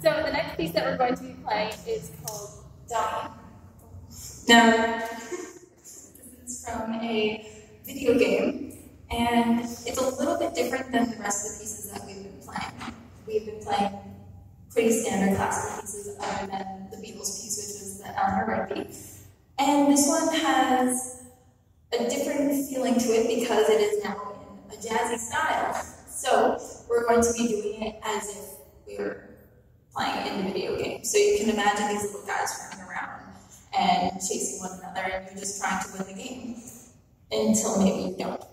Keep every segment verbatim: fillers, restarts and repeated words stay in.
So the next piece that we're going to be playing is called Dummy. Now, this is from a video game, and it's a little bit different than the rest of the pieces that we've been playing. We've been playing pretty standard classical pieces other than the Beatles piece, which was the Eleanor Rigby. And this one has a different feeling to it because it is now in a jazzy style. So we're going to be doing it as if we were playing in the video game. So you can imagine these little guys running around and chasing one another, and you're just trying to win the game until maybe you don't.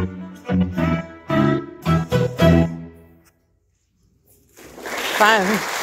Fun.